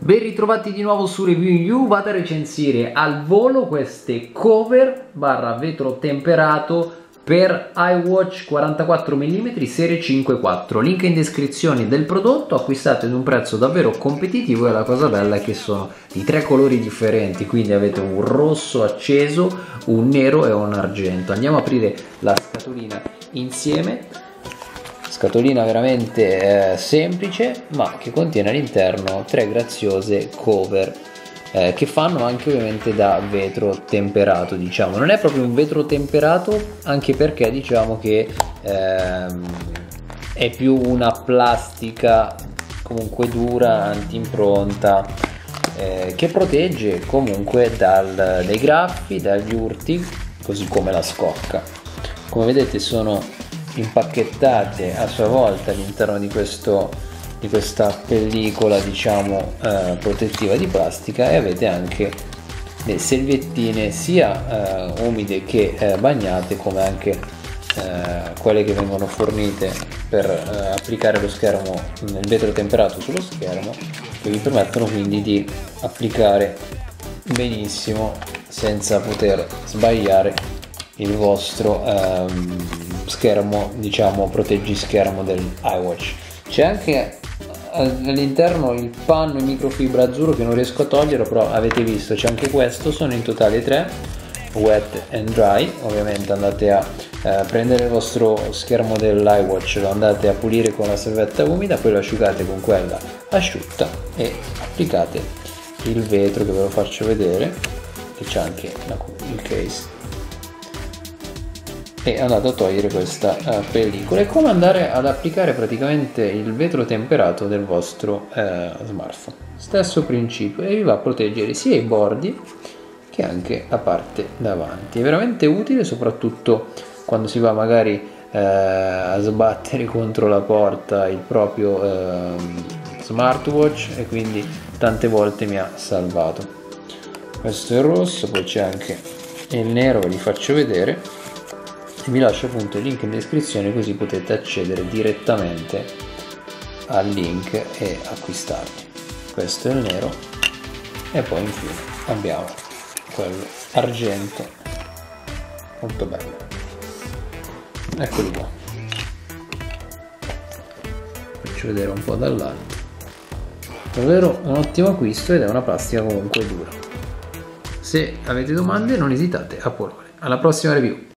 Ben ritrovati di nuovo su Review You. Vado a recensire al volo queste cover barra vetro temperato per iWatch 44 mm serie 5.4. Link in descrizione del prodotto. Acquistate ad un prezzo davvero competitivo e la cosa bella è che sono di 3 colori differenti, quindi avete un rosso acceso, un nero e un argento. Andiamo a aprire la scatolina insieme. Scatolina veramente semplice, ma che contiene all'interno 3 graziose cover che fanno anche ovviamente da vetro temperato. Diciamo non è proprio un vetro temperato, anche perché diciamo che è più una plastica comunque dura, anti-impronta, che protegge comunque dai graffi, dagli urti, così come la scocca. Come vedete sono impacchettate a sua volta all'interno di questa pellicola, diciamo, protettiva di plastica, e avete anche le selvettine sia umide che bagnate, come anche quelle che vengono fornite per applicare lo schermo, il vetro temperato sullo schermo, che vi permettono quindi di applicare benissimo senza poter sbagliare il vostro schermo, diciamo proteggischermo del iWatch. C'è anche all'interno il panno in microfibra azzurro che non riesco a togliere, però avete visto c'è anche questo. Sono in totale 3, wet and dry. Ovviamente andate a prendere il vostro schermo dell'iWatch, lo andate a pulire con la salvetta umida, poi lo asciugate con quella asciutta e applicate il vetro, che ve lo faccio vedere, che c'è anche il case, e andate a togliere questa pellicola. È come andare ad applicare praticamente il vetro temperato del vostro smartphone. Stesso principio, e vi va a proteggere sia i bordi che anche la parte davanti. È veramente utile soprattutto quando si va magari a sbattere contro la porta il proprio smartwatch, e quindi tante volte mi ha salvato. Questo è il rosso, poi c'è anche il nero, ve li faccio vedere. Vi lascio appunto il link in descrizione, così potete accedere direttamente al link e acquistarli. Questo è il nero, e poi infine abbiamo quello argento, molto bello. Eccoli qua, faccio vedere un po' dall'alto. Davvero un ottimo acquisto, ed è una plastica comunque dura. Se avete domande non esitate a porle. Alla prossima review.